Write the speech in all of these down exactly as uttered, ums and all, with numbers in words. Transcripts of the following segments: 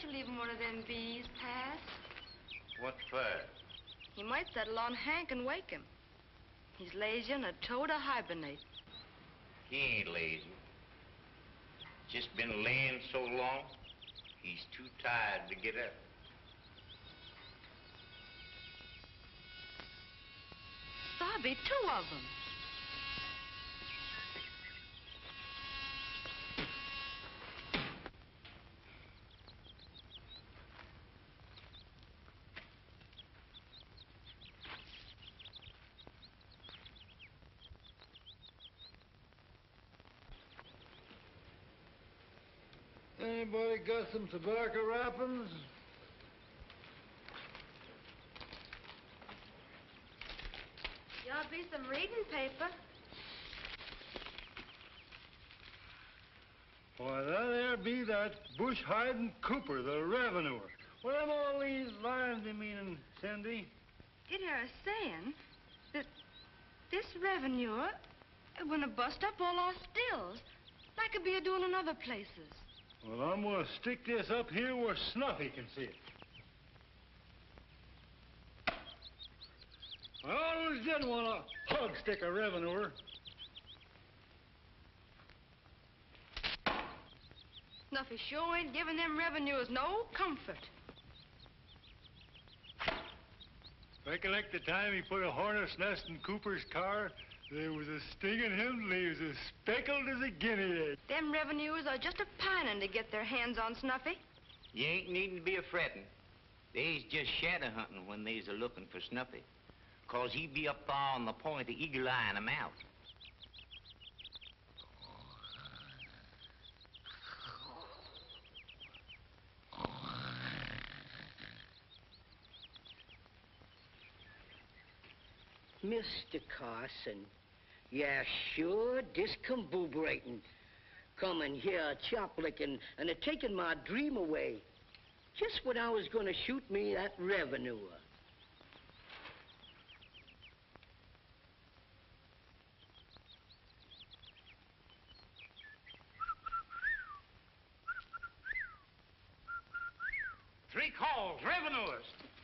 to leave him one of them bees, Pass. What for? He might settle on Hank and wake him. He's lazy and a toe to hibernate. He ain't lazy. Just been laying so long, he's too tired to get up. There'll be two of them. Anybody got some tobacco wrappings? There'll be some reading paper. Why, that there be that bush hiding Cooper, the revenuer. What am all these lines be meaning, Cindy? It here is saying that this revenuer gonna bust up all our stills, like it be a doing in other places. Well, I'm gonna stick this up here where Snuffy can see it. I always did want to hug stick a revenuer. Snuffy sure ain't giving them revenuers no comfort. Recollect the time he put a hornet's nest in Cooper's car? There was a sting in him, and he was as speckled as a guinea egg. Them revenuers are just a pining to get their hands on Snuffy. You ain't needin' to be a-frettin'. They's just shadow hunting when they's a-looking for Snuffy. Cause he be up there on the point of eagle-eyeing 'em out. Mister Carson, yeah, sure discombobulating. Coming here, chop-licking, and a-taking my dream away. Just when I was gonna shoot me that revenuer. Three calls, revenuers.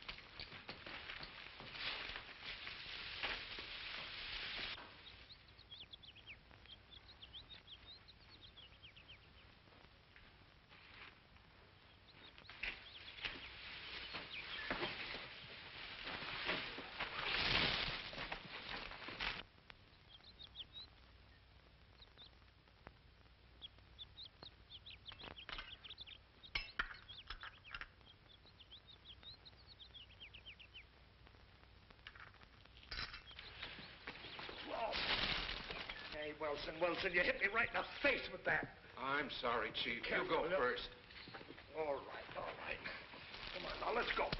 Hey, Wilson, Wilson, you hit me right in the face with that. I'm sorry, Chief. Careful, You go look. first. All right, all right. Come on, now, let's go.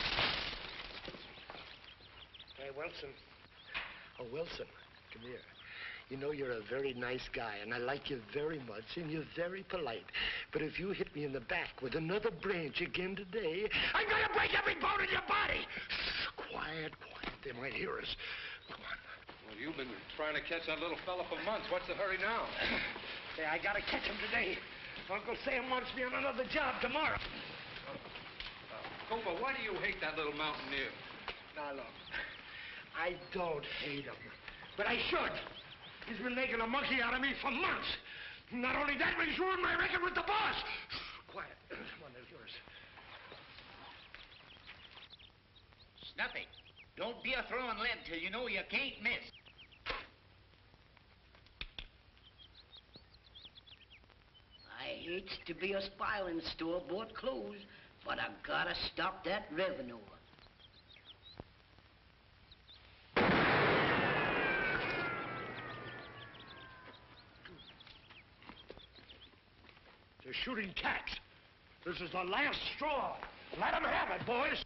Hey, Wilson. Oh, Wilson, come here. You know you're a very nice guy, and I like you very much, and you're very polite. But if you hit me in the back with another branch again today, I'm gonna break every bone in your body! Shh, quiet, quiet. They might hear us. Come on. Well, you've been trying to catch that little fella for months. What's the hurry now? Hey, I gotta catch him today. Uncle Sam wants me on another job tomorrow. Cooper, why do you hate that little mountaineer? Now, look, I don't hate him, but I should. He's been making a monkey out of me for months. Not only that, but he's ruined my record with the boss. Quiet. Come on, there's yours. Snuffy, don't be a-throwing lead till you know you can't miss. I hates to be a spy in store-bought clothes, but I gotta stop that revenue. They're shooting cats. This is the last straw. Let them have it, boys.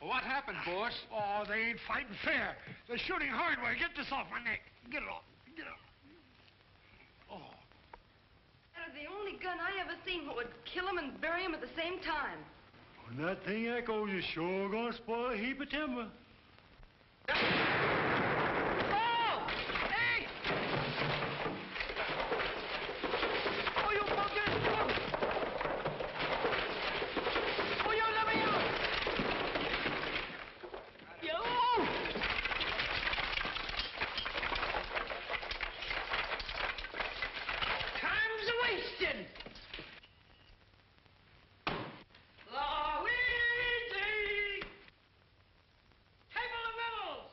Well, what happened, boss? Oh, they ain't fighting fair. They're shooting hardware. Get this off my neck. Get it off. Get it off. Oh. That is the only gun I ever seen what would kill him and bury him at the same time. When that thing echoes, you're sure gonna spoil a heap of timber. Oh! Hey! Oh, you fuckers! Oh, you let me out! You! Time's a-wasting! Luigi! Table of medals!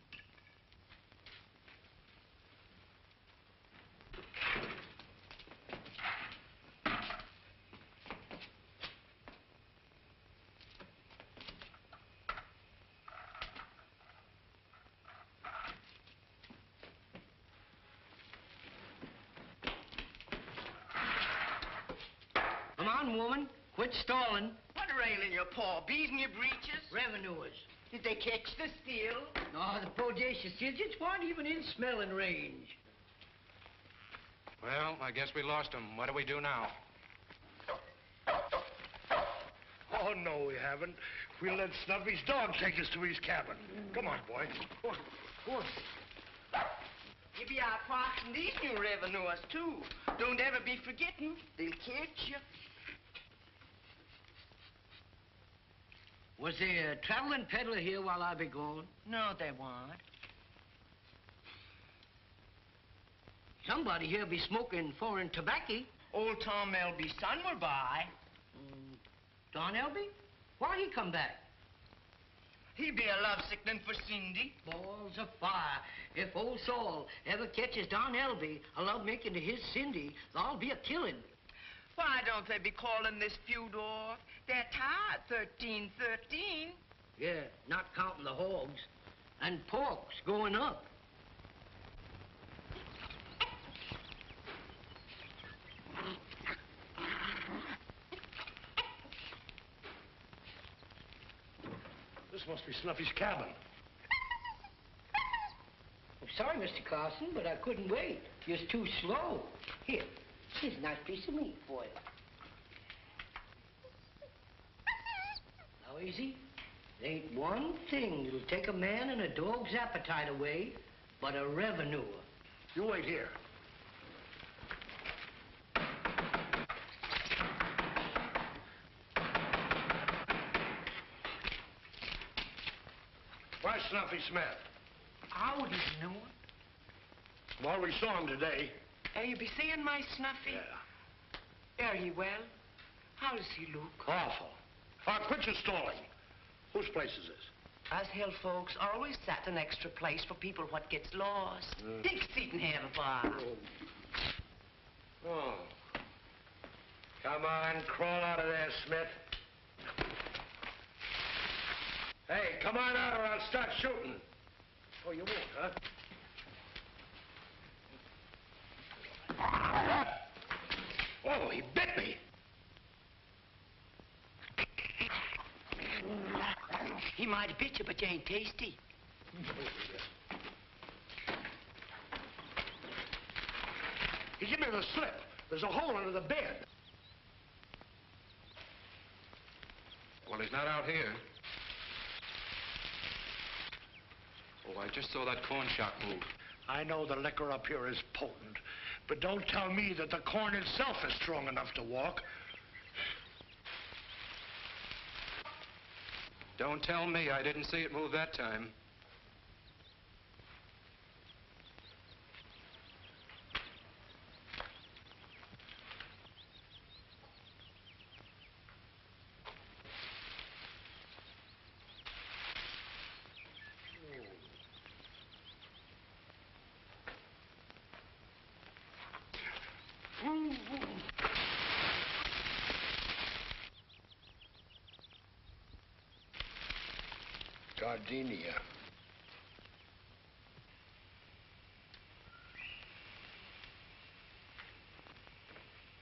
Come on, woman. Quit stalling. What railing your paw? Bees in your breeches? Revenuers. Did they catch the steal? No, the bodacious digits weren't even in smelling range. Well, I guess we lost him. What do we do now? Oh, no, we haven't. We'll let Snuffy's dog take us to his cabin. Come on, boy. Go on. Go on. You be out watching these new revenuers, too. Don't ever be forgetting. They'll catch you. Was there a traveling peddler here while I be gone? No, they won't. Somebody here be smoking foreign tobacco. Old Tom Elby's son were by. Mm, Don Elby? Why he come back? He be a lovesicknin' for Cindy. Balls of fire. If old Saul ever catches Don Elby a love making to his Cindy, there'll be a killing. Why don't they be calling this feud off? They're tired, thirteen thirteen. Yeah, not counting the hogs. And pork's going up. This must be Snuffy's cabin. I'm sorry, Mister Carson, but I couldn't wait. You're too slow. Here, here's a nice piece of meat for you. Now, easy. There ain't one thing that'll take a man and a dog's appetite away but a revenue. You wait here. Where's Snuffy Smith? I wouldn't know him. Well, we saw him today. Are you be seeing my Snuffy? Yeah. Are he well? How does he look? Awful. Uh, quit your stalling. Whose place is this? Us hill folks always set an extra place for people what gets lost. Mm. Take a seat and have a bar. Oh. Come on, crawl out of there, Smith. Hey, come on out or I'll start shooting. Oh, you won't, huh? Oh, he bit me. He might have bit you, but you ain't tasty. He gave me the slip. There's a hole under the bed. Well, he's not out here. Oh, I just saw that corn shock move. I know the liquor up here is potent, but don't tell me that the corn itself is strong enough to walk. Don't tell me. I didn't see it move that time. Gardenia.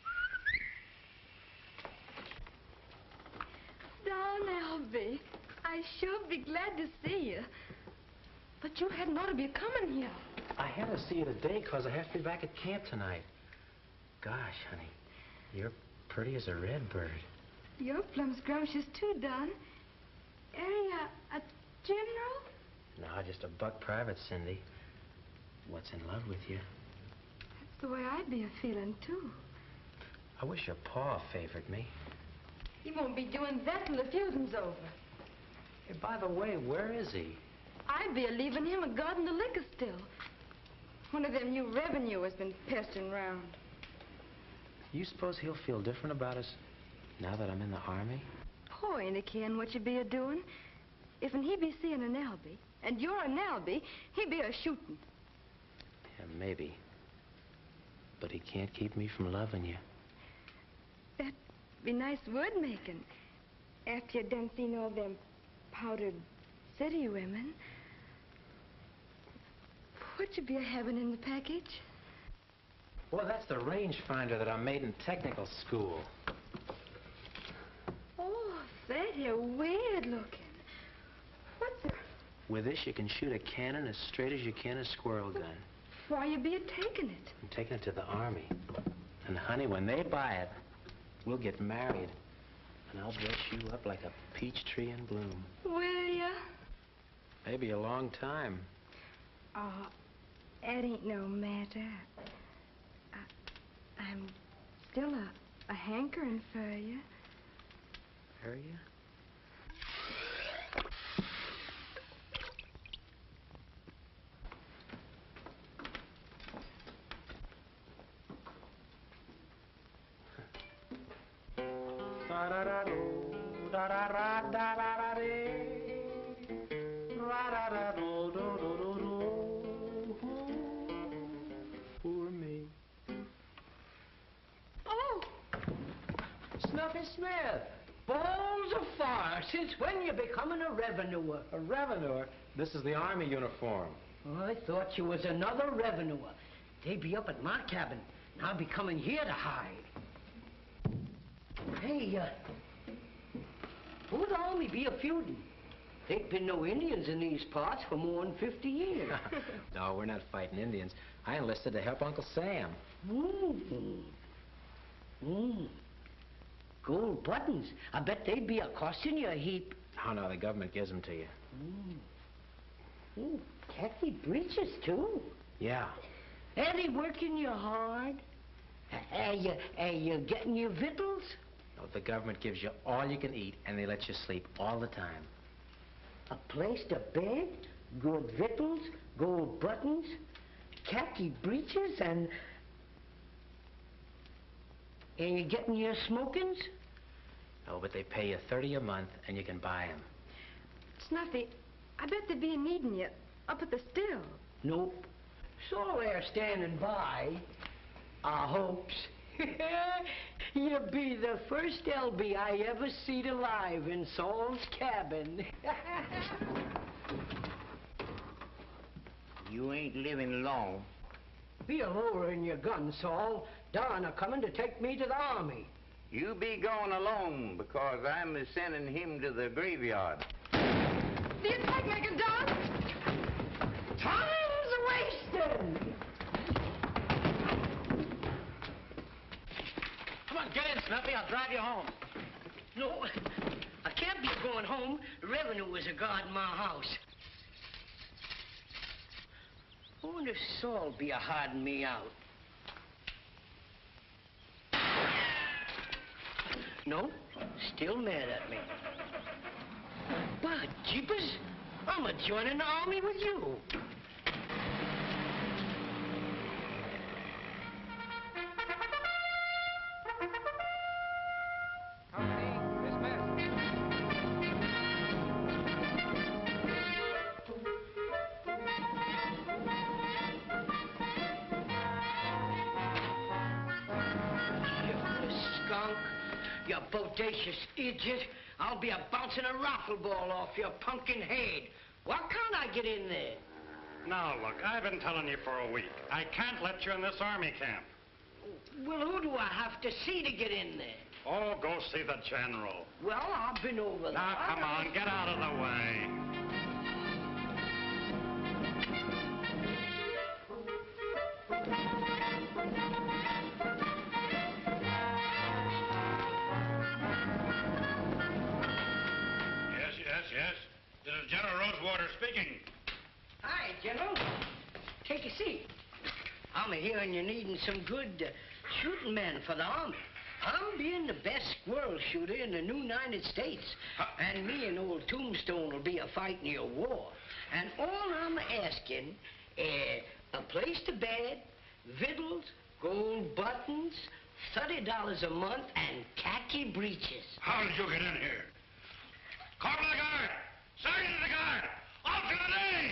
Don Elby, I I sure be glad to see you. But you hadn't ought to be coming here. I had to see you today because I have to be back at camp tonight. Gosh, honey, you're pretty as a red bird. You're plumb scrumptious too, Don. Area a general? No, just a buck private, Cindy. What's in love with you? That's the way I'd be a-feeling, too. I wish your pa favored me. He won't be doing that till the feuding's over. Hey, by the way, where is he? I'd be a-leaving him a guarding the liquor still. One of them new revenue has been pestering round. You suppose he'll feel different about us now that I'm in the Army? Po ain't a caring what you be a-doing. If he be seeing an Albie, and you're an Albie, he be a-shooting. Yeah, maybe. But he can't keep me from loving you. That'd be nice word-making. After you done seen all them powdered city women. What you be a-having in the package? Well, that's the rangefinder that I made in technical school. Oh, that here weird looking. What's it? With this, you can shoot a cannon as straight as you can a squirrel gun. Why you be a-taking it? I'm taking it to the Army. And, honey, when they buy it, we'll get married. And I'll dress you up like a peach tree in bloom. Will ya? Maybe a long time. Oh, that ain't no matter. I, I'm still a, a hankering for you. Are you? Poor me. Oh! Snuffy Smith, balls of fire. Since when you becoming a revenuer? A revenuer? This is the Army uniform. Oh, I thought you was another revenuer. They be up at my cabin, and I'll be coming here to hide. Hey, uh, who'd the Army be a-feuding? Ain't been no Indians in these parts for more than fifty years. No, we're not fighting Indians. I enlisted to help Uncle Sam. Mmm. Mmm. Gold buttons. I bet they'd be a-costing you a heap. Oh, no, the government gives them to you. Mmm. Ooh, khaki breeches, too. Yeah. Are they working you hard? Are you, are you getting your victuals? No, the government gives you all you can eat, and they let you sleep all the time. A place to bed, good victuals, gold buttons, khaki breeches, and... Are you getting your smokings? No, but they pay you thirty a month, and you can buy them. Snuffy, I bet they be needing you up at the still. Nope. So they're standing by. Our hopes. You'll be the first L B I ever seed alive in Saul's cabin. You ain't living long. Be a lowering your gun, Saul. Don are coming to take me to the Army. You be going alone because I'm sending him to the graveyard. The attack making, Don! Time's wasting! Come on, get in, Snuffy. I'll drive you home. No, I can't be going home. The revenue is a guard in my house. I wonder if Saul be a-hiding me out. No, still mad at me. By jeepers, I'm a-joining the Army with you. You bodacious idiot. I'll be a-bouncing a raffle ball off your pumpkin head. Why can't I get in there? Now, look, I've been telling you for a week. I can't let you in this Army camp. Well, who do I have to see to get in there? Oh, go see the general. Well, I've been over there. Now, come on, get out of the way. Yes, yes, yes. This is General Rosewater speaking. Hi, General. Take a seat. I'm hearing you're needing some good uh, shooting men for the army. I'm being the best squirrel shooter in the new United States. And me and old Tombstone will be a fighting your war. And all I'm asking is a place to bed, victuals, gold buttons, thirty dollars a month, and khaki breeches. How did you get in here? Corporal of the guard! Sergeant of the guard! Off to the day!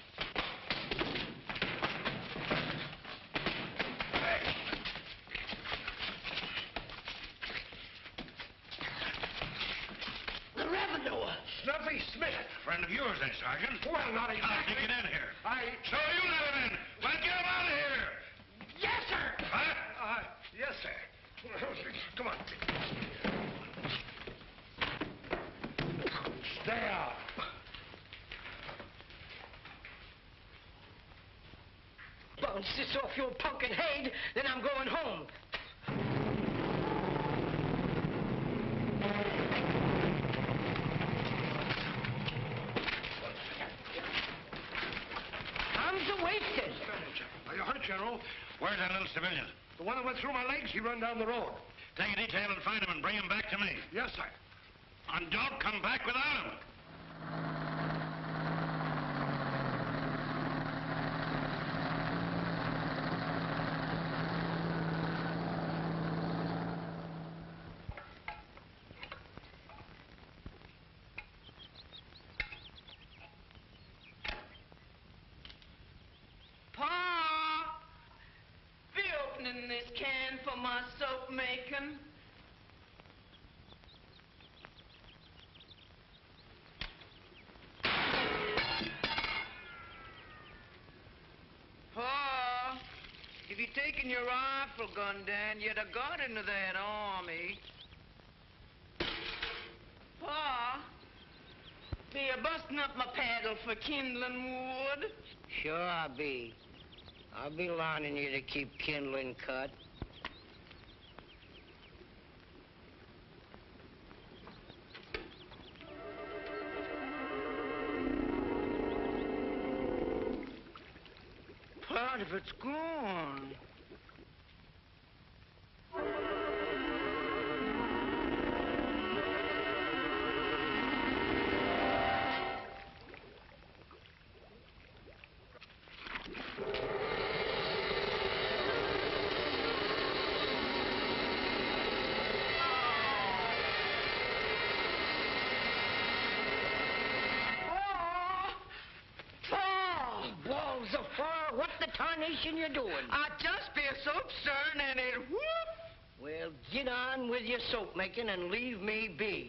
The revenue. Snuffy Smith. Friend of yours, then, Sergeant. Well, not exactly. How did you get in here? I... So you let him in. Well, get him out of here. Yes, sir. Huh? Uh, yes, sir. Come on. Stay out. Bounce this off your pumpkin head, then I'm going home. Time's a wasted. Are you hurt, General? Where's that little civilian? The one that went through my legs, he run down the road. Take a detail and find him and bring him back to me. Yes, sir. And don't come back without him. Pa, be opening this can for my soap making. Pa, if you'd taken your rifle gun down, you'd have got into that army. Pa, be you busting up my paddle for kindling wood? Sure I'll be. I'll be lining you to keep kindling cut. Part of it's gone. Balls of fire, what the tarnation you doing? I just be a soap stirring and it whoop. Well, get on with your soap making and leave me be.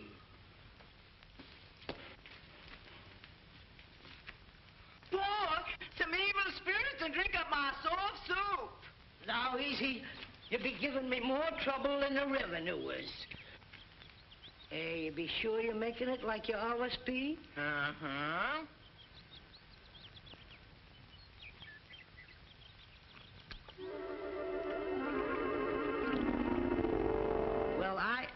Boy, some evil spirits and drink up my soft soup. Now, easy. You'll be giving me more trouble than the revenuers. Hey, you be sure you're making it like you always be? Uh-huh. Well, I...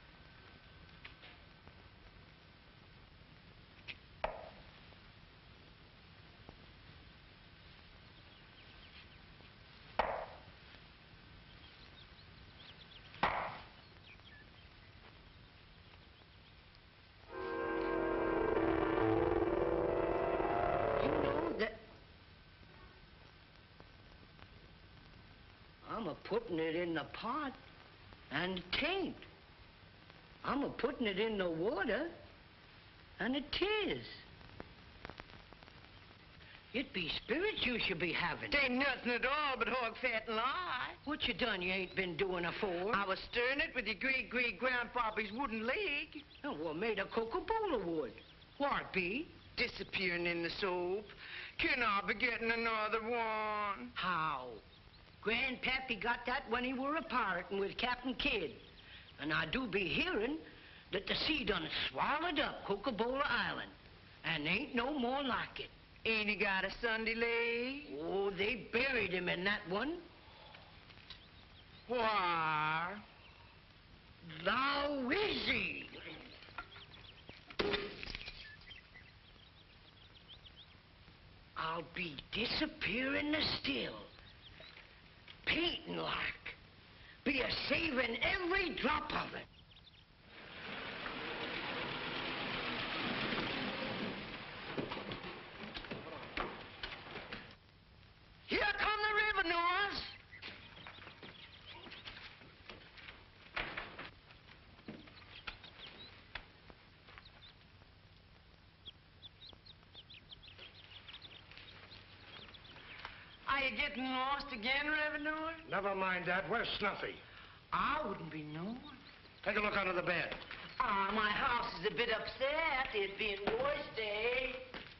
You know that... I'm a-putting it in the pot, and it ain't. I'm a-putting it in the water, and it is. It be spirits you should be having. It ain't nothing at all but hog fat and lie. What you done you ain't been doing afore? I was stirring it with your great-great-grandpapa's wooden leg. Oh, well, made of Coca-Cola wood. What be? Disappearing in the soap. Can I be getting another one? How? Grandpappy got that when he were a pirating with Captain Kidd. And I do be hearing that the sea done swallowed up Coca-Cola Island. And ain't no more like it. Ain't he got a Sunday leg? Oh, they buried him in that one. Why? Thou is he. I'll be disappearing the still, painting like, be a saving every drop of it. Here come the revenuers. Are you getting lost again, Revenue? Never mind that. Where's Snuffy? I wouldn't be known. Take a look under the bed. Ah, my house is a bit upset. It being Boys' Day.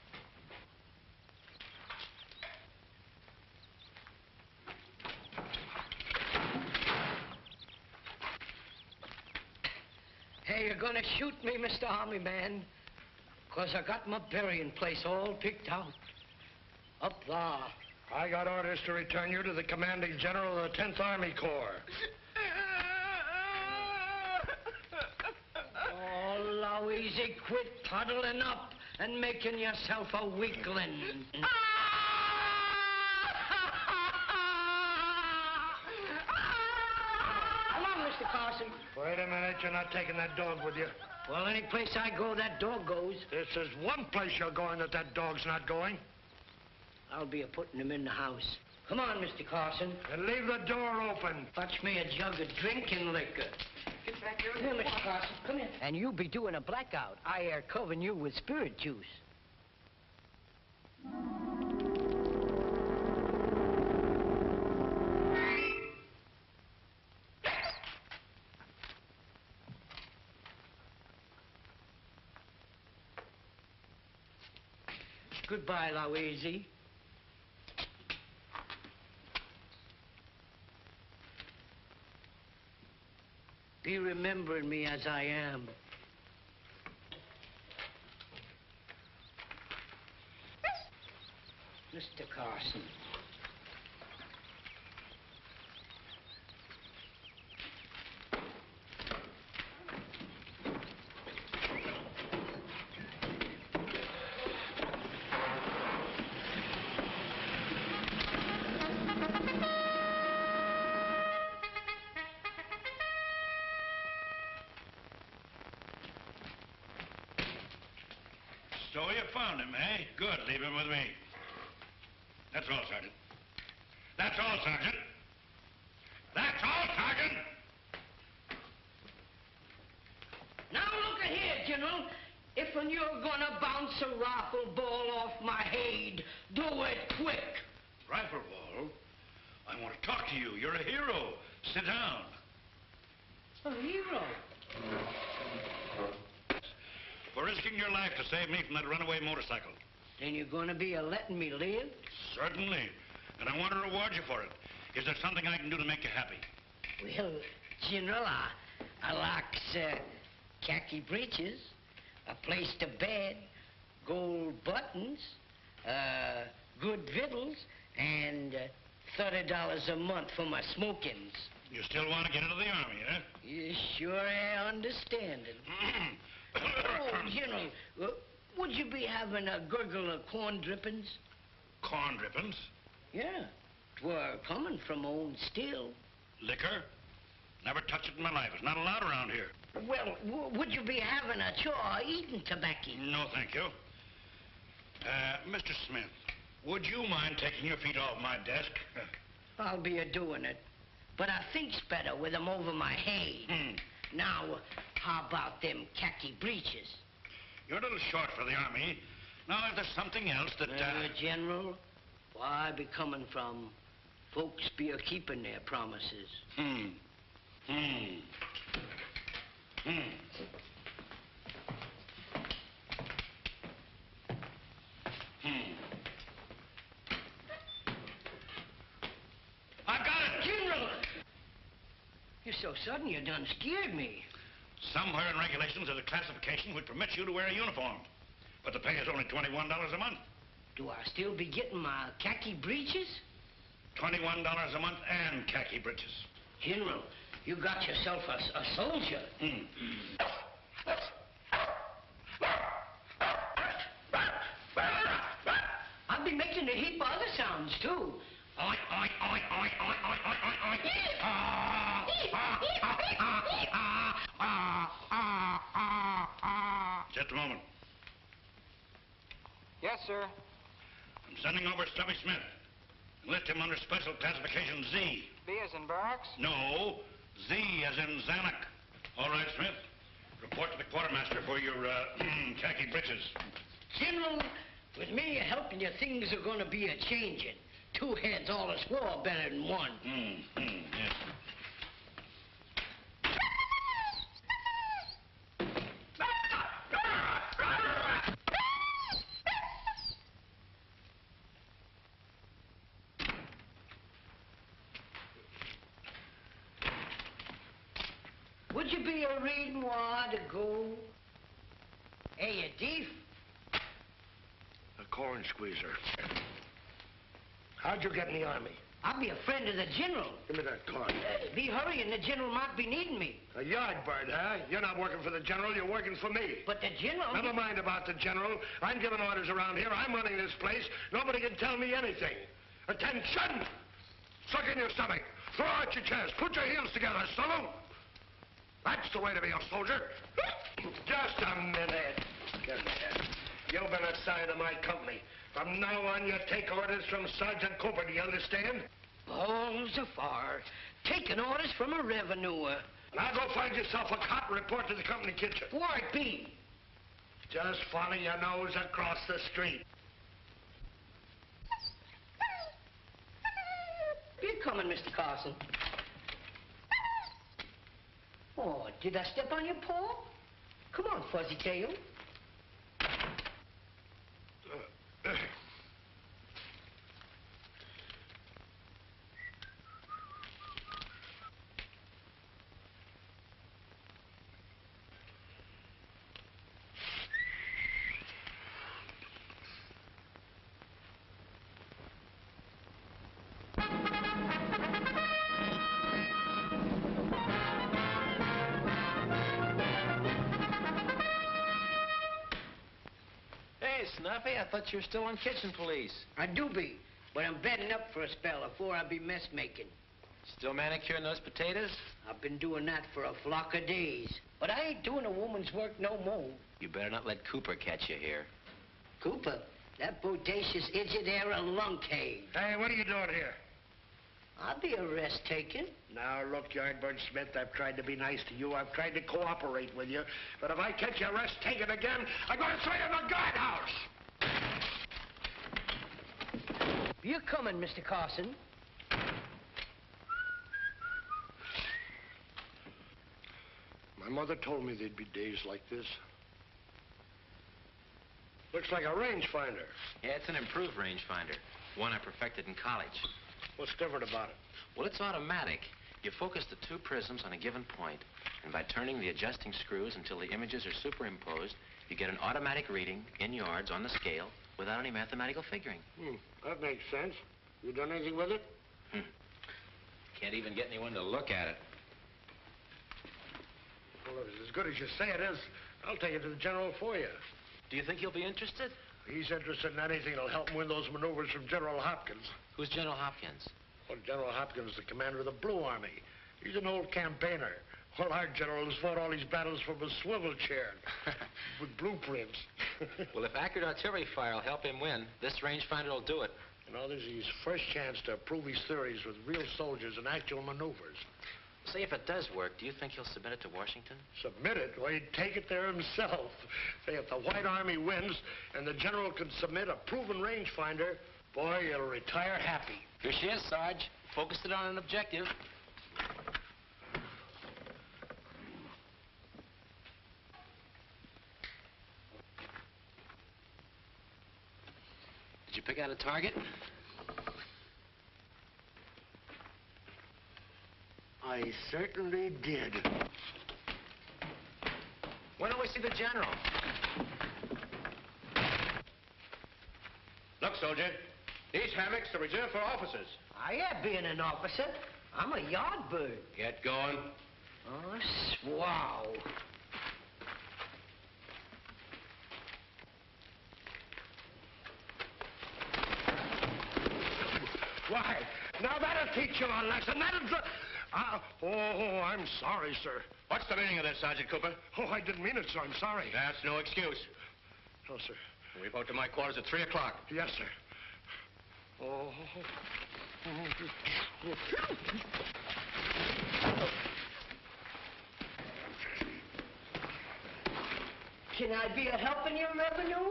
Hey, you're gonna shoot me, Mister Army Man, 'cause I got my burying place all picked out. Up there. I got orders to return you to the commanding general of the tenth Army Corps. Oh, Louise, quit puddling up and making yourself a weakling. Come on, Mister Carson. Wait a minute. You're not taking that dog with you. Well, any place I go, that dog goes. This is one place you're going that that dog's not going. I'll be a-putting him in the house. Come on, Mister Carson. And leave the door open. Fetch me a jug of drinking liquor. Get back here. Here, Mister Carson, come here. And you'll be doing a blackout. I air covering you with spirit juice. Goodbye, Louise. Be remembering me as I am. Mister Carson. So you found him, eh? Good. Leave him with me. That's all, Sergeant. That's all, Sergeant. That's all, Sergeant. Now look at here, General. If when you're gonna bounce a rifle ball off my head, do it quick. Rifle ball? I want to talk to you. You're a hero. Sit down. A hero? For risking your life to save me from that runaway motorcycle. Then you're gonna be a letting me live? Certainly. And I want to reward you for it. Is there something I can do to make you happy? Well, General, I, I likes uh, khaki breeches, a place to bed, gold buttons, uh, good victuals, and uh, thirty dollars a month for my smokings. You still want to get into the Army, eh? You sure I understand it. Oh, General, uh, would you be having a gurgle of corn drippings? Corn drippings? Yeah. 'Twere coming from old still. Liquor? Never touched it in my life. It's not allowed around here. Well, w would you be having a chaw eating tobacco? No, thank you. Uh, Mister Smith, would you mind taking your feet off my desk? I'll be a-doing it. But I think's better with them over my head. Hmm. Now, how about them khaki breeches? You're a little short for the Army. Now, if there's something else that... Uh... Uh, General, where I be coming from, folks be a-keeping their promises. Hmm. Hmm. Hmm. Hmm. I got it! General! You're so of a sudden you done scared me. Somewhere in regulations there's a classification which permits you to wear a uniform. But the pay is only twenty-one dollars a month. Do I still be getting my khaki breeches? twenty-one dollars a month and khaki breeches. General, you got yourself a, a soldier. Mm. I'll be making a heap of other sounds, too. Oink, oink, oink, oink, oink, oink, oink, oink, oink. Ah, ah, ah, ah, ah, ah, ah, ah. Just a moment. Yes, sir. I'm sending over Stubby Smith. Enlist him under special classification Z. B as in barracks? No, Z as in Zanuck. All right, Smith. Report to the quartermaster for your uh, khaki breeches. General, with me helping you, things are going to be a-changing. Two heads all a score better than one. Mm, mm, yes. Would you be a reading while to go? Hey, you thief. A corn squeezer. How'd you get in the army? I'll be a friend of the general. Give me that card. Uh, be hurrying, the general might be needing me. A yard bird, huh? You're not working for the general, you're working for me. But the general... Never mind about the general. I'm giving orders around here. I'm running this place. Nobody can tell me anything. Attention! Suck in your stomach. Throw out your chest. Put your heels together. Salute. That's the way to be a soldier. Just a minute. Give me that. You've been assigned to my company. From now on, you take orders from Sergeant Cooper. Do you understand? Balls afar. Taking orders from a revenuer. Now go find yourself a cot and report to the company kitchen. Why it be? Just follow your nose across the street. You're coming, Mister Carson. Oh, did I step on your paw? Come on, Fuzzy Tail. Uh, uh. Snuffy, I thought you were still on kitchen police. I do be, but I'm bedding up for a spell before I be mess making. Still manicuring those potatoes? I've been doing that for a flock of days. But I ain't doing a woman's work no more. You better not let Cooper catch you here. Cooper? That bodacious idiot there a lung cave. Hey, what are you doing here? I'll be a rest taking. Now, look, Yardbird Smith, I've tried to be nice to you. I've tried to cooperate with you. But if I catch you rest taking again, I'm going to throw you in the guardhouse. You're coming, Mister Carson. My mother told me there'd be days like this. Looks like a rangefinder. Yeah, it's an improved rangefinder. One I perfected in college. What's different about it? Well, it's automatic. You focus the two prisms on a given point, and by turning the adjusting screws until the images are superimposed, you get an automatic reading in yards on the scale without any mathematical figuring. Hmm, that makes sense. You done anything with it? Hmm. Can't even get anyone to look at it. Well, if it's as good as you say it is, I'll take it to the general for you. Do you think he'll be interested? He's interested in anything that'll help him win those maneuvers from General Hopkins. Who's General Hopkins? Well, General Hopkins is the commander of the Blue Army. He's an old campaigner. Well, our general has fought all these battles from a swivel chair with blueprints. Well, if accurate artillery fire will help him win, this rangefinder will do it. You know, this is his first chance to prove his theories with real soldiers and actual maneuvers. Say, if it does work, do you think he'll submit it to Washington? Submit it? Well, he'd take it there himself. Say, if the White Army wins and the general can submit a proven rangefinder, boy, you'll retire happy. Here she is, Sarge. Focused it on an objective. Did you pick out a target? I I certainly did. When do we see the general? Look, soldier, these hammocks are reserved for officers. I ain't being an officer. I'm a yard bird. Get going. Oh, swow. Why, now that'll teach you a lesson. That'll... dr- Uh, oh, I'm sorry, sir. What's the meaning of this, Sergeant Cooper? Oh, I didn't mean it, sir. I'm sorry. That's no excuse. No, sir. Report to my quarters at three o'clock. Yes, sir. Oh. Can I be a helping you, Revenue?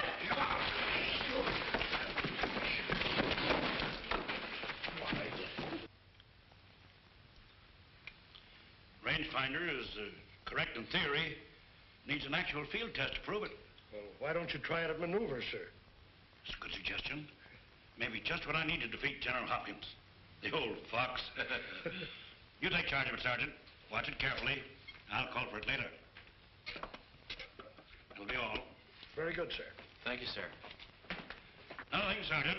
Rangefinder is uh, correct in theory. Needs an actual field test to prove it. Well, why don't you try it at maneuver, sir? It's a good suggestion. Maybe just what I need to defeat General Hopkins. The old fox. You take charge of it, Sergeant. Watch it carefully. I'll call for it later. That'll be all. Very good, sir. Thank you, sir. Another thing, Sergeant.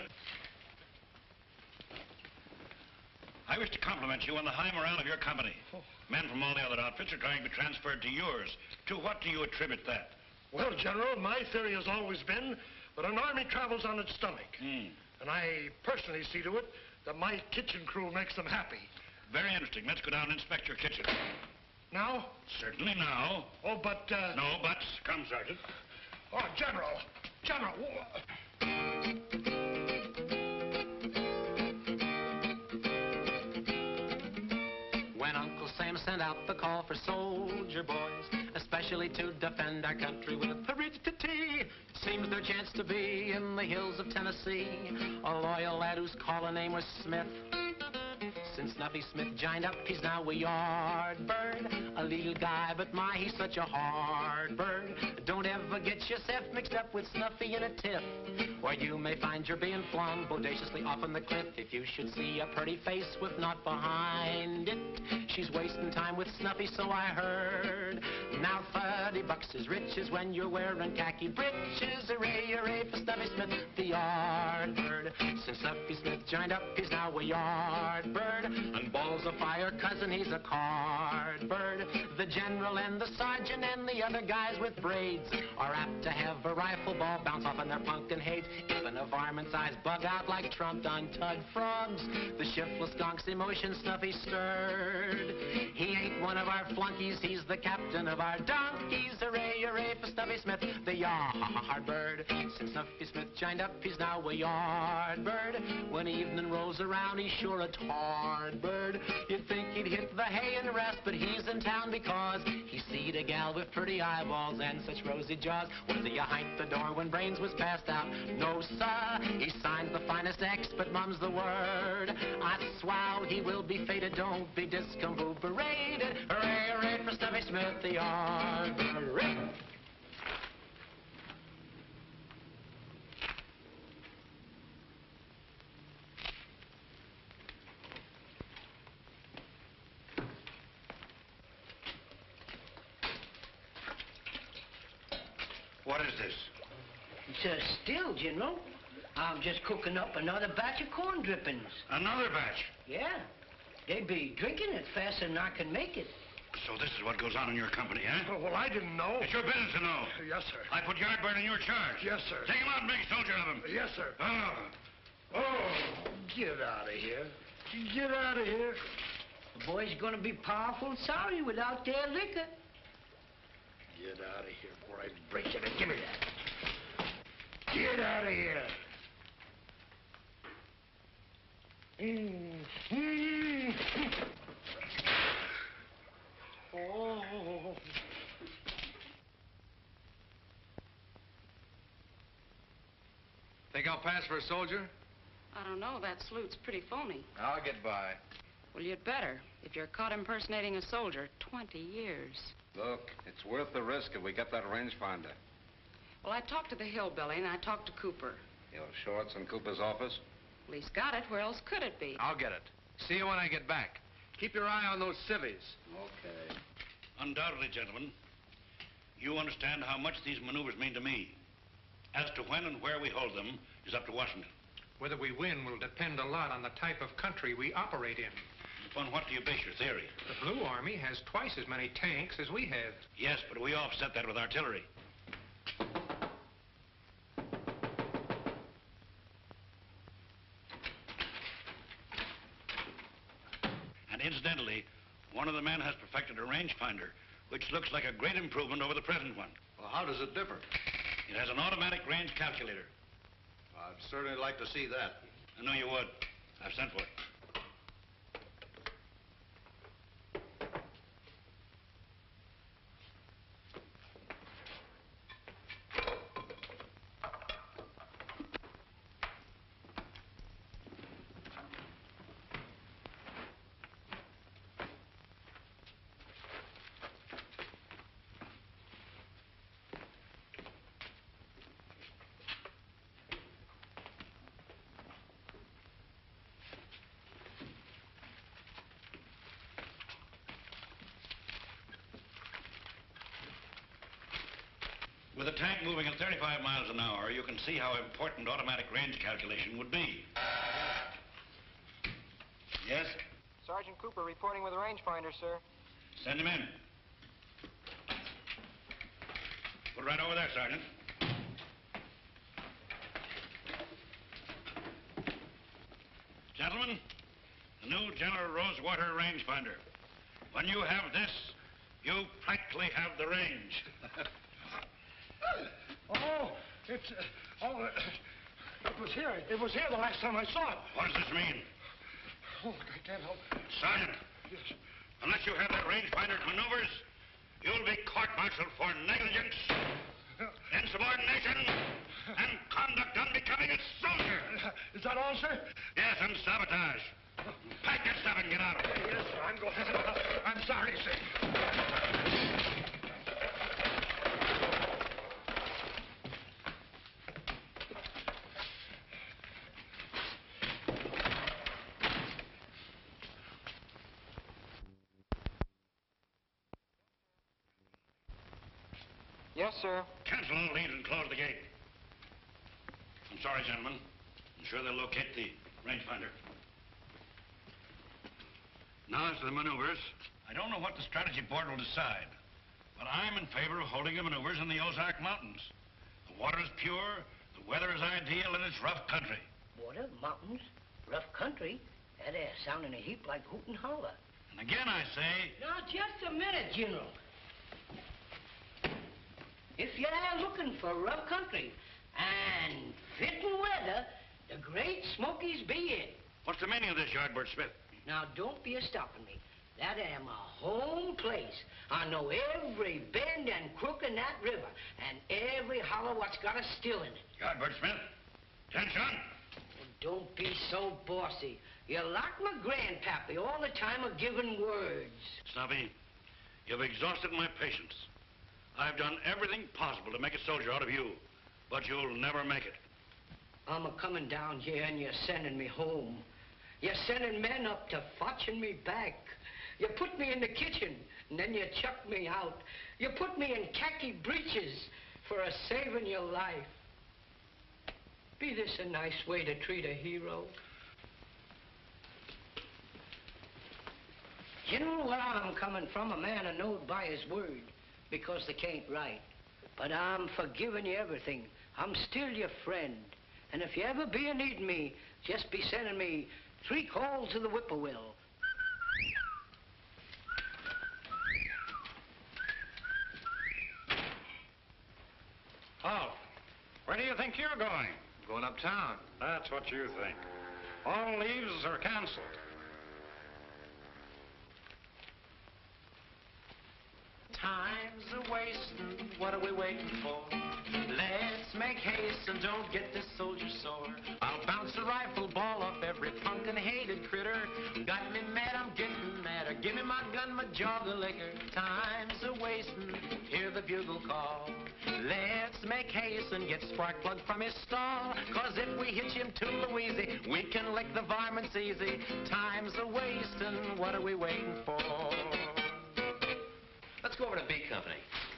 I wish to compliment you on the high morale of your company. Oh. Men from all the other outfits are trying to be transferred to yours. To what do you attribute that? Well, General, my theory has always been that an army travels on its stomach. Hmm. And I personally see to it that my kitchen crew makes them happy. Very interesting. Let's go down and inspect your kitchen. Now? Certainly now. Oh, but, uh... No buts. Come, Sergeant. Oh, General. General. When Uncle Sam sent out the call for soldier boys, especially to defend our country with heredity, seems their chance to be in the hills of Tennessee. A loyal lad whose calling name was Smith. Since Snuffy Smith joined up, he's now a yard bird. A little guy, but my, he's such a hard bird. Don't ever get yourself mixed up with Snuffy in a tiff, or you may find you're being flung bodaciously off on the cliff. If you should see a pretty face with naught behind it, she's wasting time with Snuffy, so I heard. Now thirty bucks is riches when you're wearing khaki breeches. Hooray, hooray for Snuffy Smith, the yard bird. Since Snuffy Smith joined up, he's now a yard bird. And balls of fire, cousin, he's a card bird. The general and the sergeant and the other guys with braids are apt to have a rifle ball bounce off on their pumpkin heads. Even a varmint's eyes bug out like Trump on Tud frogs. The shiftless gonk's emotion Snuffy stirred. He ain't one of our flunkies, he's the captain of our donkeys. Hooray, hooray for Snuffy Smith, the yard bird. Since Snuffy Smith joined up, he's now a yard bird. When evening rolls around, he's sure a hard bird. You'd think he'd hit the hay and rest, but he's in town because he seed a gal with pretty eyeballs and such rosy jaws. Was he behind the door when Brains was passed out? No, sir. He signed the finest X, but mum's the word. I swow he will be fated. Don't be discombobulated. Hooray, hooray for Snuffy Smith, the yard bird. What is this? It's a still, General. I'm just cooking up another batch of corn drippings. Another batch? Yeah. They be drinking it faster than I can make it. So this is what goes on in your company, huh? Oh, well, I didn't know. It's your business to know. Yes, sir. I put Yardbird in your charge. Yes, sir. Take him out and make a soldier of him. Yes, sir. Oh. Oh, get out of here. Get out of here. The boys gonna be powerful sorry without their liquor. Get out of here before I break it. Give me that. Get out of here. Mm. Mm. Oh. Think I'll pass for a soldier? I don't know. That salute's pretty phony. I'll get by. Well, you'd better. If you're caught impersonating a soldier, twenty years. Look, it's worth the risk if we get that rangefinder. Well, I talked to the hillbilly, and I talked to Cooper. Your shorts in Cooper's office? Well, he's got it. Where else could it be? I'll get it. See you when I get back. Keep your eye on those civvies. Okay. Undoubtedly, gentlemen, you understand how much these maneuvers mean to me. As to when and where we hold them is up to Washington. Whether we win will depend a lot on the type of country we operate in. Upon what do you base your theory? The Blue Army has twice as many tanks as we have. Yes, but we offset that with artillery. And incidentally, one of the men has perfected a rangefinder, which looks like a great improvement over the present one. Well, how does it differ? It has an automatic range calculator. I'd certainly like to see that. I know you would. I've sent for it. With a tank moving at thirty-five miles an hour, you can see how important automatic range calculation would be. Yes? Sergeant Cooper reporting with the rangefinder, sir. Send him in. Put it right over there, Sergeant. Gentlemen, the new General Rosewater rangefinder. When you have this, you practically have the range. Oh, it's... Uh, oh, uh, it was here. It was here the last time I saw it. What does this mean? Oh, I can't help it. Sergeant, Yes. unless you have that rangefinder's maneuvers, you'll be court-martialed for negligence, insubordination, and conduct unbecoming a soldier. Is that all, sir? Yes, and sabotage. Pack your stuff and get out of here. Yes, sir. I'm going. I'm sorry, sir. Yes, sir. Cancel all leads and close the gate. I'm sorry, gentlemen. I'm sure they'll locate the rangefinder. Now, as to the maneuvers, I don't know what the strategy board will decide, but I'm in favor of holding the maneuvers in the Ozark Mountains. The water is pure, the weather is ideal, and it's rough country. Water, mountains, rough country. That air sounding a heap like hoot and holler. And again, I say... Now, just a minute, General. If you're looking for rough country and fitting weather, the Great Smokies be it. What's the meaning of this, Yardbird Smith? Now, don't be a-stopping me. That am a home place. I know every bend and crook in that river, and every hollow what's got a still in it. Yardbird Smith, attention! Don't be so bossy. You're like my grandpappy all the time of giving words. Snuffy, you've exhausted my patience. I've done everything possible to make a soldier out of you, but you'll never make it. I'm a-coming down here, and you're sending me home. You're sending men up to fetching me back. You put me in the kitchen, and then you chuck me out. You put me in khaki breeches for a saving your life. Be this a nice way to treat a hero? You know where I'm coming from, a man a knowed by his word, because they can't write. But I'm forgiving you everything. I'm still your friend. And if you ever be a needing me, just be sending me three calls to the whippoorwill. Oh, where do you think you're going? Going uptown. That's what you think. All leaves are canceled. Time's a wasting, what are we waiting for? Let's make haste and don't get this soldier sore. I'll bounce a rifle ball off every punk and hated critter. Got me mad, I'm getting madder. Give me my gun, my jog of liquor. Time's a wasting, hear hear the bugle call. Let's make haste and get Sparkplug from his stall. Cause if we hitch him to Louise, we can lick the varmints easy. Time's a wasting, what are we waiting for? Let's go over to B Company.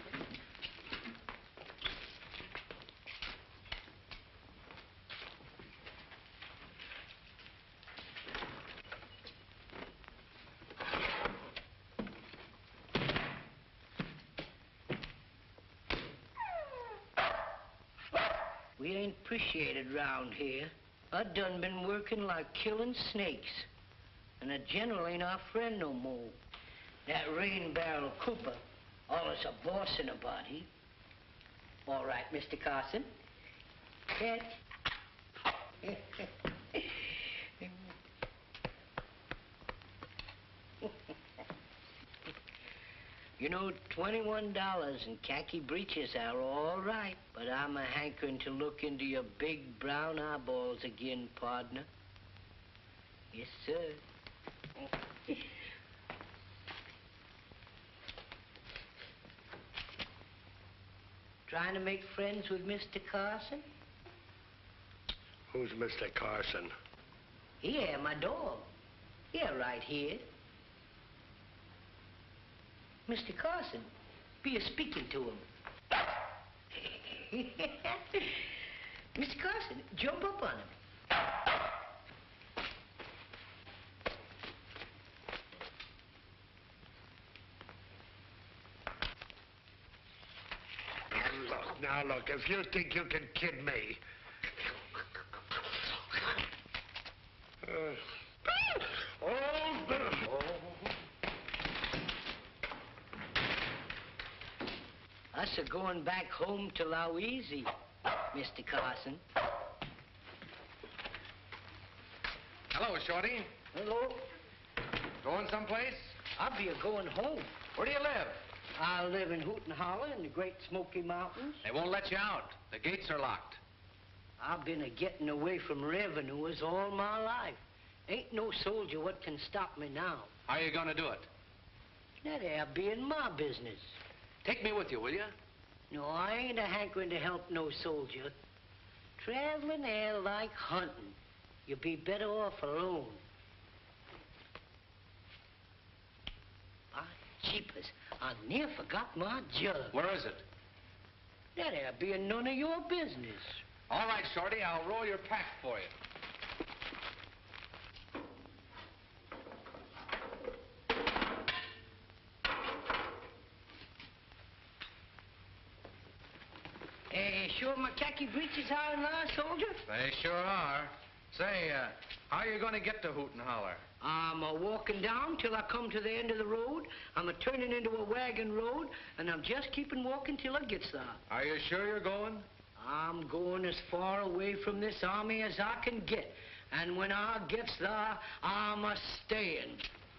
We ain't appreciated round here. I done been working like killing snakes. And the general ain't our friend no more. That rain barrel Cooper, allus a bossing about he. All right, Mister Carson. Catch. You know, twenty-one dollars in khaki breeches are all right, but I'm a hankering to look into your big brown eyeballs again, partner. Yes, sir. Trying to make friends with Mister Carson? Who's Mister Carson? Here, my dog. Here, right here. Mister Carson, be a speaking to him. Mister Carson, jump up on him. Now look, now look, if you think you can kid me. Uh, oh, oh. Us are going back home to Louise, Mister Carson. Hello, Shorty. Hello. Going someplace? I'll be a-going home. Where do you live? I live in Hooten Holler in the Great Smoky Mountains. They won't let you out. The gates are locked. I've been a-getting away from revenuers all my life. Ain't no soldier what can stop me now. How are you going to do it? That there being my business. Take me with you, will you? No, I ain't a hankering to help no soldier. Traveling there like hunting. You'd be better off alone. By jeepers, I near forgot my jug. Where is it? That there being none of your business. All right, Shorty, I'll roll your pack for you. Hey, sure my khaki breeches are in line, soldier? They sure are. Say, uh, how are you going to get to Hooten Holler? I'm a walking down till I come to the end of the road. I'm a turning into a wagon road, and I'm just keeping walking till I gets there. Are you sure you're going? I'm going as far away from this army as I can get. And when I gets there, I'm a-staying.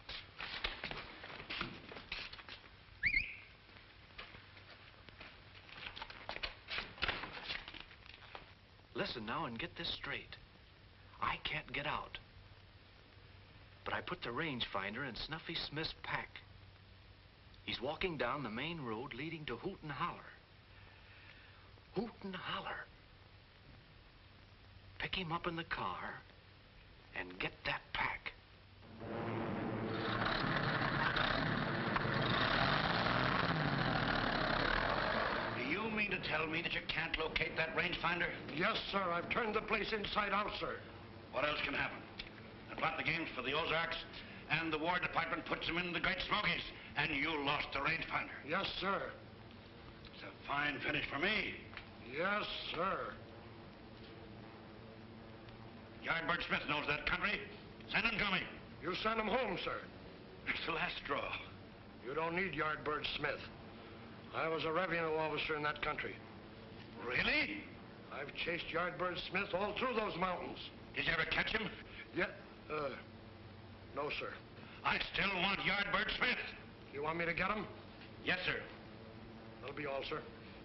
Listen now and get this straight. I can't get out. But I put the rangefinder in Snuffy Smith's pack. He's walking down the main road leading to Hooten Holler. Hooten Holler. Pick him up in the car and get that pack. Do you mean to tell me that you can't locate that rangefinder? Yes, sir. I've turned the place inside out, sir. What else can happen? The plot the games for the Ozarks, and the War Department puts them in the Great Smokies, and you lost the rangefinder. Yes, sir. It's a fine finish for me. Yes, sir. Yardbird Smith knows that country. Send him to me. You send him home, sir. It's the last straw. You don't need Yardbird Smith. I was a revenue officer in that country. Really? I've chased Yardbird Smith all through those mountains. Did you ever catch him? Yeah, uh, no, sir. I still want Yardbird Smith. You want me to get him? Yes, sir. That'll be all, sir.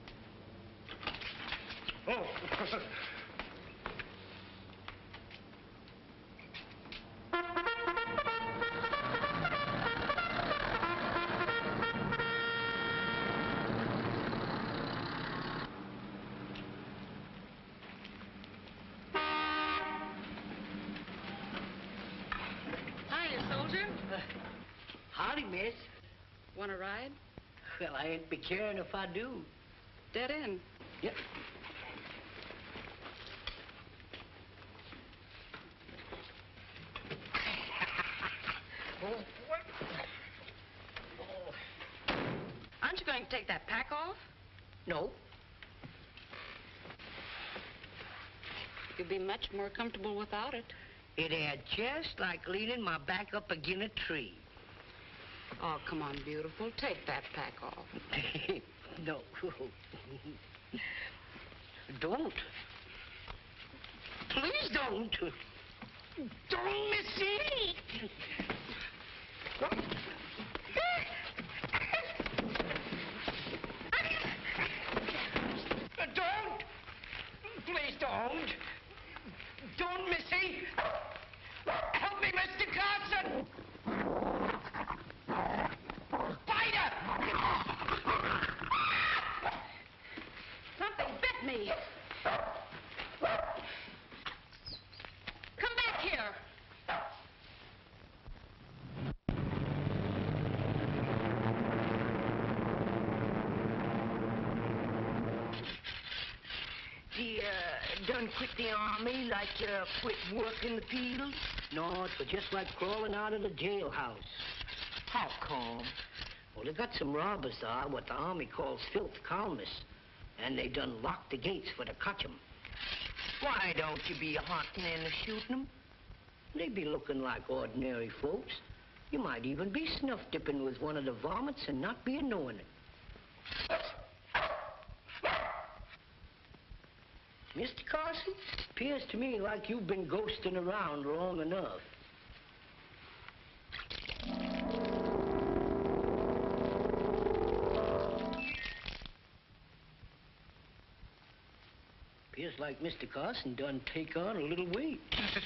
Oh. Want a ride? Well, I ain't be caring if I do. Dead end. Yep. Aren't you going to take that pack off? No. You'll be much more comfortable without it. It had just like leaning my back up against a tree. Oh, come on, beautiful. Take that pack off. No. Don't. Please don't. Don't, Missy. Don't. Please don't. Don't, Missy. Help me, Mister Carson. Spider! Something bit me. Come back here. He, uh, done quit the army like, uh, quit working the fields? No, it was just like crawling out of the jailhouse. How come? Well, they got some robbers there, what the army calls filth columnists, and they done locked the gates for to catch 'em. Why don't you be a hunting and a shooting 'em? They be looking like ordinary folks. You might even be snuff dipping with one of the varmints and not be knowing it. Mister Carson, appears to me like you've been ghosting around long enough. Appears like Mister Carson done take on a little weight.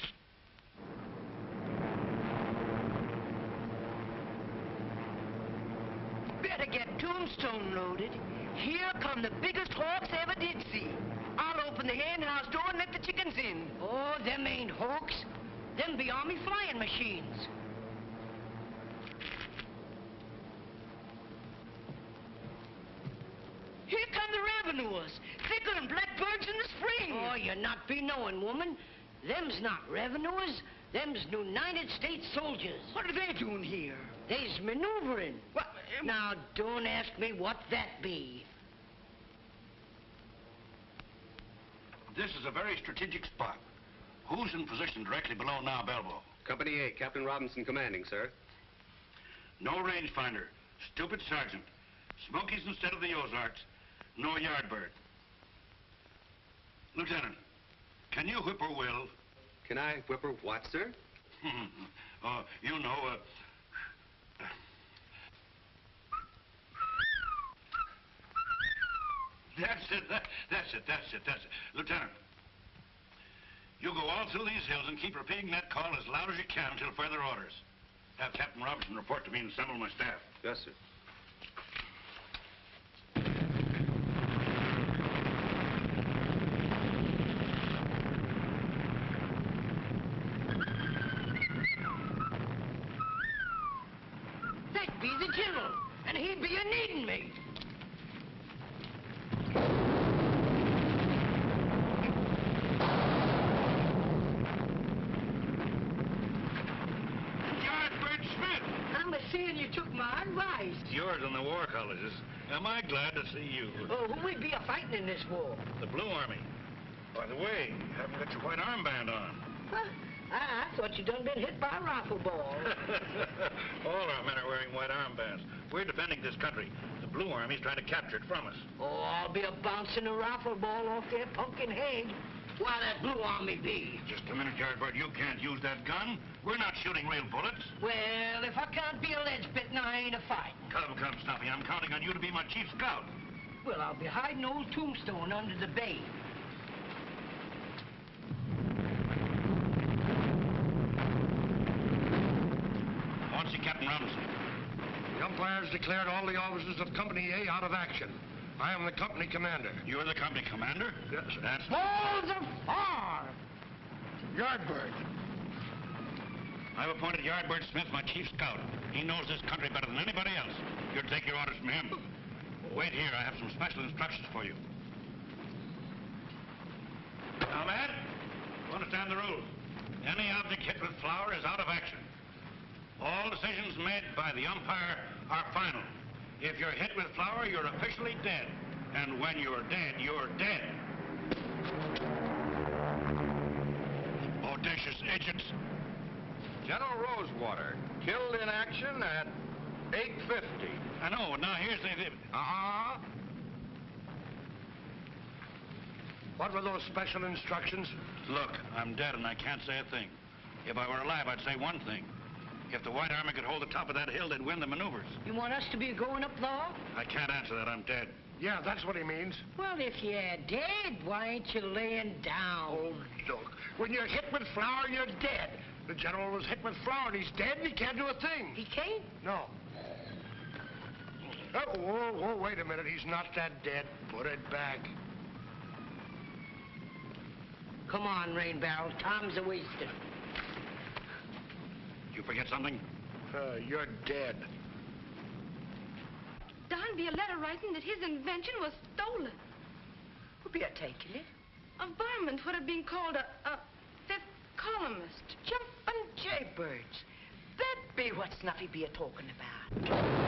Better get Tombstone loaded. Here come the biggest hawks ever did see. I'll open the hen house door and let the chickens in. Oh, them ain't hawks. Them be army flying machines. Here come the revenuers, thicker than blackbirds in the spring. Oh, you not be knowing, woman. Them's not revenuers. Them's United States soldiers. What are they doing here? They's maneuvering. What? Um, Now, don't ask me what that be. This is a very strategic spot. Who's in position directly below now Belbo? Company A, Captain Robinson commanding, sir. No rangefinder. Stupid sergeant. Smokies instead of the Ozarks. No Yardbird. Lieutenant, can you whippoorwill? Can I whipper what, sir? uh, you know, uh... That's it, that, that's it, that's it, that's it. Lieutenant, you go all through these hills and keep repeating that call as loud as you can until further orders. Have Captain Robinson report to me and assemble my staff. Yes, sir. That be the general, and he be a-needing me. Seeing you took my advice. Yours on the war colleges. Am I glad to see you? Oh, who we be a-fighting in this war? The Blue Army. By the way, you haven't got your white armband on. Huh? I, I thought you done been hit by a rifle ball. All our men are wearing white armbands. We're defending this country. The Blue Army's trying to capture it from us. Oh, I'll be a-bouncing a rifle ball off their pumpkin head. Why, that Blue Army be? Just a minute, Yardbird. You can't use that gun. We're not shooting real bullets. Well, if I can't be a ledge-bitten, I ain't a-fighting. Come, come, Snuffy. I'm counting on you to be my chief scout. Well, I'll be hiding old Tombstone under the bay. I want to see Captain Robinson. The umpires declared all the officers of Company A out of action. I am the company commander. You're the company commander? Yes, sir. That's... Hold the farm! Yardbird. I've appointed Yardbird Smith my chief scout. He knows this country better than anybody else. You're to take your orders from him. Wait here. I have some special instructions for you. Now, lad, you understand the rules. Any object hit with flour is out of action. All decisions made by the umpire are final. If you're hit with flour, you're officially dead. And when you're dead, you're dead. Audacious idiots. General Rosewater, killed in action at eight fifty. I know. Now, here's the... Uh-huh. What were those special instructions? Look, I'm dead and I can't say a thing. If I were alive, I'd say one thing. If the White Army could hold the top of that hill, they'd win the maneuvers. You want us to be going up there? I can't answer that. I'm dead. Yeah, that's what he means. Well, if you're dead, why ain't you laying down? Oh, look. When you're hit with flour, you're dead. The general was hit with flour and he's dead and he can't do a thing. He can't? No. Oh, whoa, whoa, wait a minute. He's not that dead. Put it back. Come on, Rain Barrel. Time's a wasting. You forget something? Uh, you're dead. Don be a letter writing that his invention was stolen. Who be a taking it? A varmint would have been called a, a fifth columnist. Jumpin' jaybirds. That be what Snuffy be a talking about.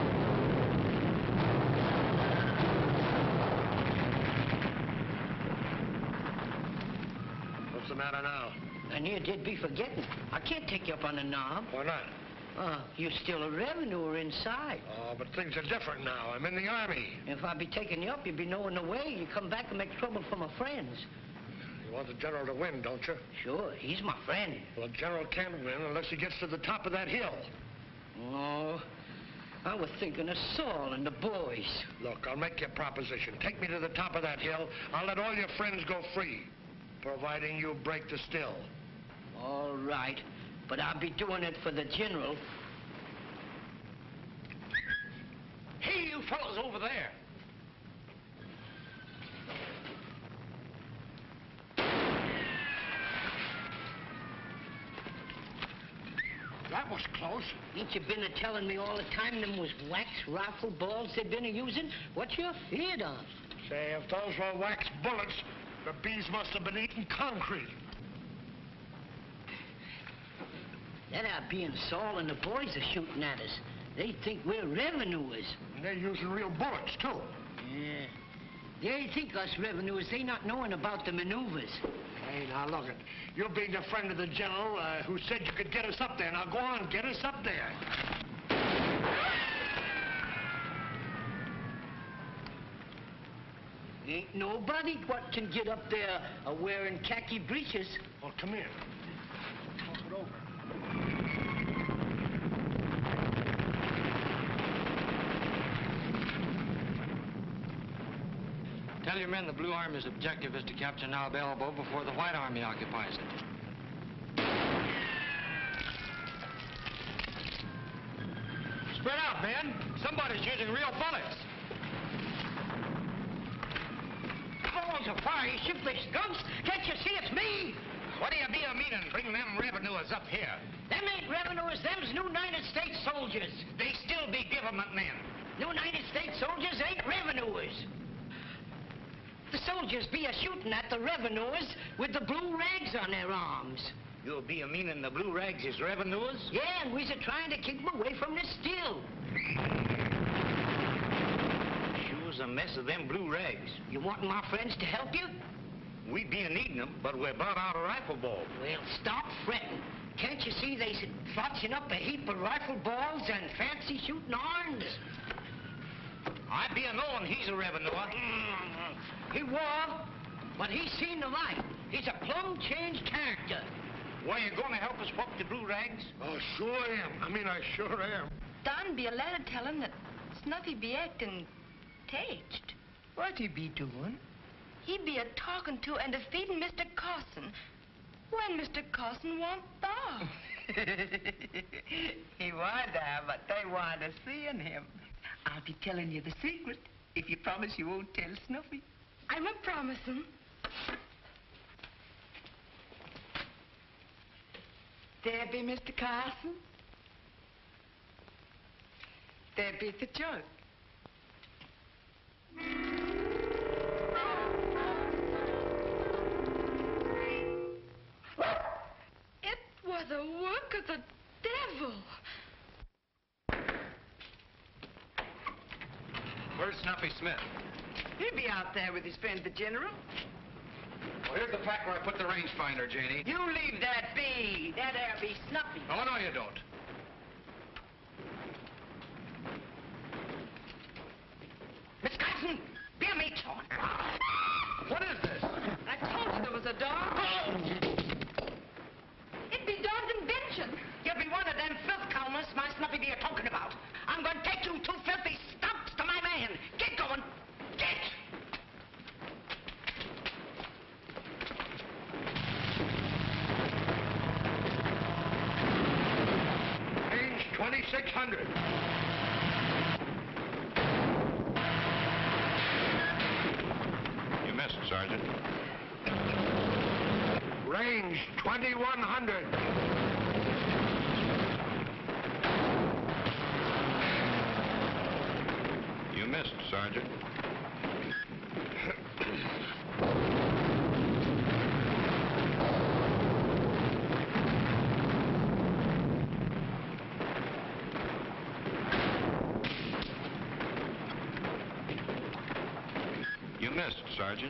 What's the matter now? And you did be forgetting. I can't take you up on the knob. Why not? Uh, you're still a revenuer inside. Oh, but things are different now. I'm in the Army. If I'd be taking you up, you'd be knowing the way. You come back and make trouble for my friends. You want the general to win, don't you? Sure, he's my friend. Well, the general can't win unless he gets to the top of that hill. Oh, I was thinking of Saul and the boys. Look, I'll make you a proposition. Take me to the top of that hill. I'll let all your friends go free, providing you break the still. All right, but I'll be doing it for the general. Hey, you fellas over there. That was close. Ain't you been a-telling me all the time them was wax rifle balls they'd been a-using? What's your fear of? Say, if those were wax bullets, the bees must have been eating concrete. That out being Saul and the boys are shooting at us. They think we're revenuers. And they're using real bullets, too. Yeah. They think us revenuers, they not knowing about the maneuvers. Hey, now look it. You being a friend of the general uh, who said you could get us up there. Now go on, get us up there. Ain't nobody what can get up there uh, wearing khaki breeches. Well, come here. Talk it over. Tell your men the Blue Army's objective is to capture Nab Elbow before the White Army occupies it. Spread out, men. Somebody's using real bullets. Balls of fire, you shiftless skunks. Can't you see it's me? What do you be a meaning bring them revenuers up here? Them ain't revenuers, them's New United States soldiers. They still be government men. New United States soldiers ain't revenuers. The soldiers be a-shooting at the revenuers with the blue rags on their arms. You'll be a meaning the blue rags is revenuers? Yeah, and we's a-trying to keep them away from the still. Sure's a mess of them blue rags. You want my friends to help you? We be a-needing them, but we're about out of rifle balls. Well, stop fretting. Can't you see they's fotching up a heap of rifle balls and fancy shooting arms? I be a-knowing he's a revenuer. He was, but he's seen the light. He's a plumb changed character. Why, you going to help us whoop the blue rags? Oh, sure am. I mean, I sure am. Don be a letter telling that Snuffy be acting taged. What he be doing? He be a-talking to and a-feeding Mister Carson when Mister Carson want thaw. He want that, but they want to seeing him. I'll be telling you the secret if you promise you won't tell Snuffy. I'm a-promising. There be Mister Carson. There be the jug. It was a work of the devil. Where's Snuffy Smith? He'll be out there with his friend, the General. Well, here's the pack where I put the rangefinder, Janie. You leave that be. That there be Snuffy. Oh, no, you don't. Miss Carson, bear me torn. What is this? I told you there was a dog. It be Don's invention. You'll be one of them filth columnists my Snuffy be a talking about. I'm going to take you two filthy stumps to my man. Get going. Get! Range twenty-six hundred. You missed, Sergeant. Range twenty-one hundred. You missed, Sergeant. You missed, Sergeant.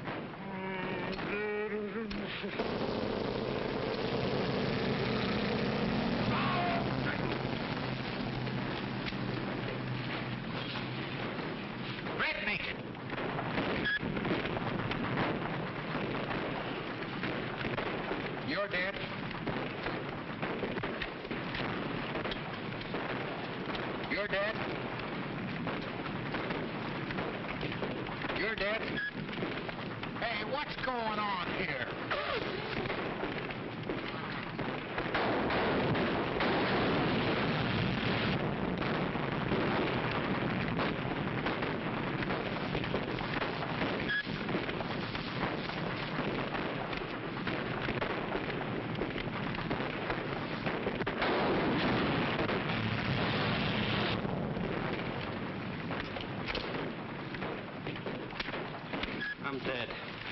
Red naked. You're dead. You're dead. You're dead. Hey, what's going on here? I'm dead.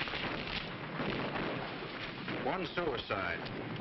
One suicide.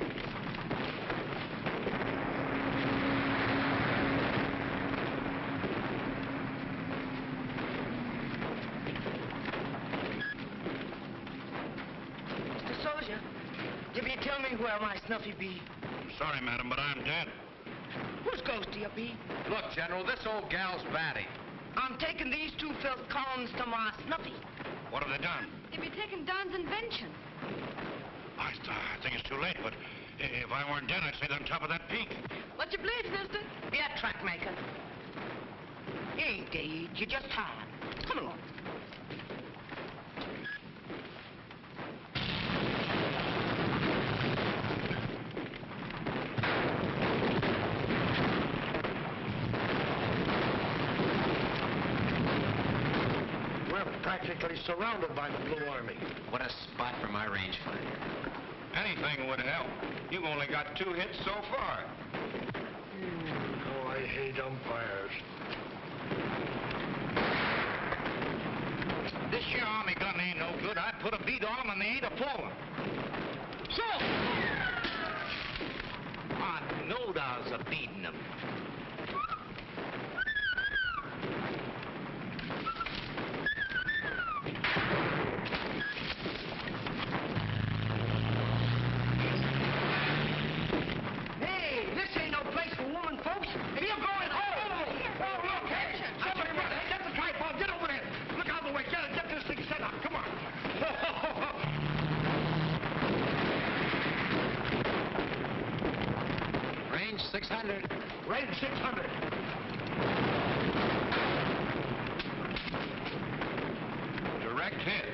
Mister Soldier, you be tell me where my Snuffy be? Sorry, madam, but I'm dead. Whose ghost do you be? Look, General, this old gal's batty. I'm taking these two filth columns to my Snuffy. What have they done? They be taking Don's invention. I, th- I think it's too late, but i- if I weren't dead, I'd stay on top of that peak. What you bleed, sister? Be a track maker. You ain't dead, you're just tired. Come along. We're practically surrounded by the Blue Army. What a spot for my rangefinder. Anything would help. You've only got two hits so far. Oh, I hate umpires. This here army gun ain't no good. I put a beat on them and they ain't a flowing. So, I knowed I was a beating them. Hey, this ain't no place for woman folks. If you're going home. Oh, look, hey, somebody run. Hey, get the tripod. Get over there. Look out of the way. Get, get this thing set up. Come on. Range six hundred. Range six hundred. Direct hit.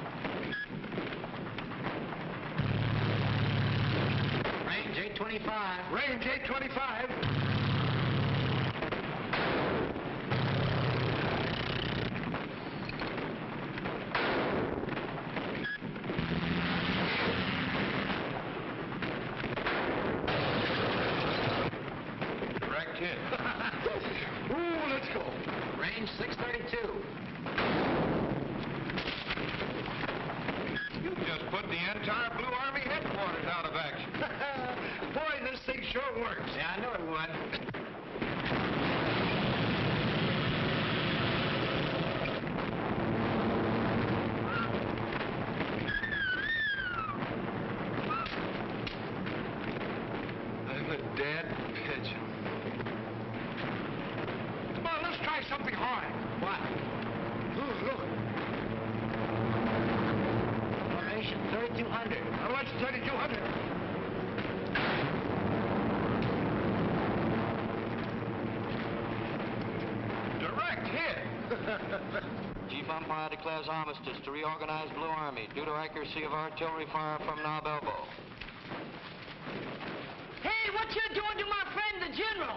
Range eight twenty-five. Range eight twenty-five. put the entire Blue Army headquarters out of action. Boy, this thing sure works. Yeah, I know it would. I'm a dead pigeon. Come on, let's try something hard. What? Ooh, look. Formation thirty-two hundred. I like thirty-two hundred. Direct hit. Chief umpire declares armistice to reorganize Blue Army due to accuracy of artillery fire from Knob Elbow. Hey, what you doing to my friend, the general?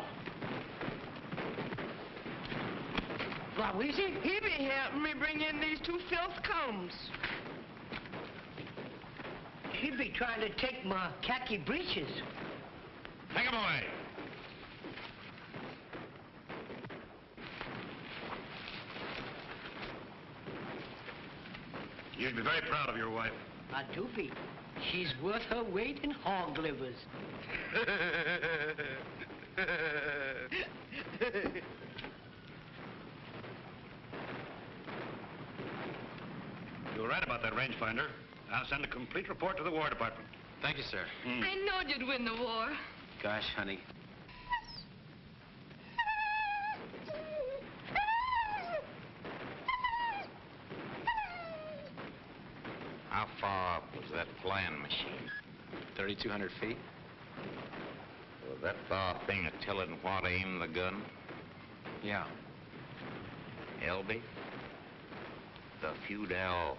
Louise, he be helping me bring in these two filth combs. He be trying to take my khaki breeches. Take 'em away. You should be very proud of your wife. I do be. She's worth her weight in hog livers. You were right about that rangefinder. I'll send a complete report to the War Department. Thank you, sir. Mm. I knowed you'd win the war. Gosh, honey. How far up was that flying machine? thirty-two hundred feet. Was that far thing a telling what to aim the gun? Yeah. Elby? The feud off.